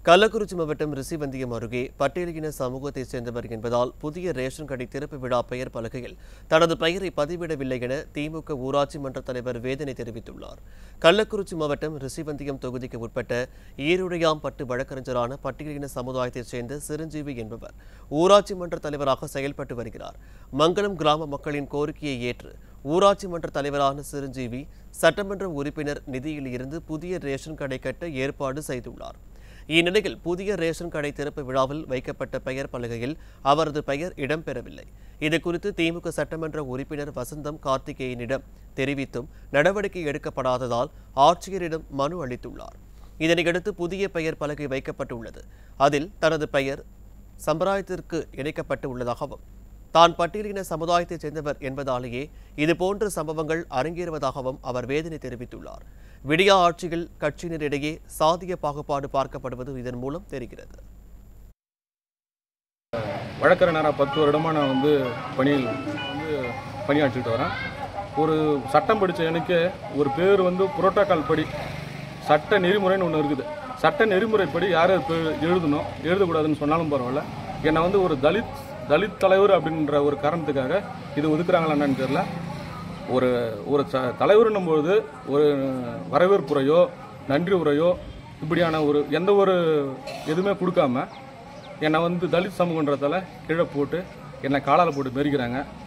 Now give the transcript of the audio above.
கள்ளக்குறிச்சி மாவட்டம் ரிஷிவந்தியம் அருகே பட்டியலின சமூகத்தைச் சேர்ந்தவர் என்பதால் புதிய ரேஷன் கடை திறப்பு விழா பெயர் பலகையில் தனது பெயரை பதிவிடவில்லை என திமுக ஊராட்சி மன்ற தலைவர் வேதனை தெரிவித்துள்ளார். கள்ளக்குறிச்சி மாவட்டம் ரிஷிவந்தியம் தொகுதிக்கு உட்பட்ட ஈருடையாம்பட்டு வழக்கறிஞரான பட்டியலின சமுதாயத்தைச் சேர்ந்த சிரஞ்சீவி என்பவர் ஊராட்சி மன்ற தலைவராக செயல்பட்டு வருகிறார். மங்கலம் கிராம மக்களின் கோரிக்கையை ஏற்று ஊராட்சி மன்ற தலைவரான சிரஞ்சீவி சட்டமன்ற உறுப்பினர் நிதியில் இருந்து புதிய ரேஷன் கடை கட்ட ஏற்பாடு செய்துள்ளார். இந்நிலையில் புதிய ரேஷன் கடை திறப்பு விழாவில் வைக்கப்பட்ட பெயர் பலகையில் அவரது பெயர் இடம்பெறவில்லை. இதுகுறித்து திமுக சட்டமன்ற உறுப்பினர் வசந்தம் கார்த்திகேயனிடம் தெரிவித்தும் நடவடிக்கை எடுக்கப்படாததால் ஆட்சியரிடம் மனு அளித்துள்ளார். இதனையடுத்து புதிய பெயர் பலகை வைக்கப்பட்டுள்ளது. அதில் தனது பெயர் சம்பிரதாயத்திற்கு இணைக்கப்பட்டு உள்ளதாகவும் தான் பட்டியலின சமுதாயத்தைச் சேர்ந்தவர் என்பதாலேயே இதுபோன்ற சம்பவங்கள் அரங்கேறுவதாகவும் அவர் வேதனை தெரிவித்துள்ளார். விடியா ஆட்சியில் கட்சியினரிடையே சாதிய பாகுபாடு பார்க்கப்படுவது இதன் மூலம் தெரிகிறது. வழக்கறிஞராக 10 வருடமாக நான் பணியாற்றிட்டு வரேன். ஒரு சட்டம் படித்த எனக்கு ஒரு பேர் புரோட்டோக்கால் படி சட்ட நெறிமுறைன்னு ஒன்று இருக்குது. சட்ட நெறிமுறைப்படி யார் எழுதணும் எழுதக்கூடாதுன்னு சொன்னாலும் பரவாயில்ல. என்னை ஒரு தலித் தலைவர் அப்படின்ற ஒரு காரணத்துக்காக இது ஒதுக்குறாங்களா என்னன்னு தெரியல. ஒரு தலைவர்னும் பொழுது ஒரு வரவேற்புரையோ நன்றி உரையோ இப்படியான எந்த ஒரு எதுவுமே கொடுக்காம என்னை தலித் சமூகன்றதால கீழே போட்டு என்னை காலால் போட்டு மெரிக்கிறாங்க.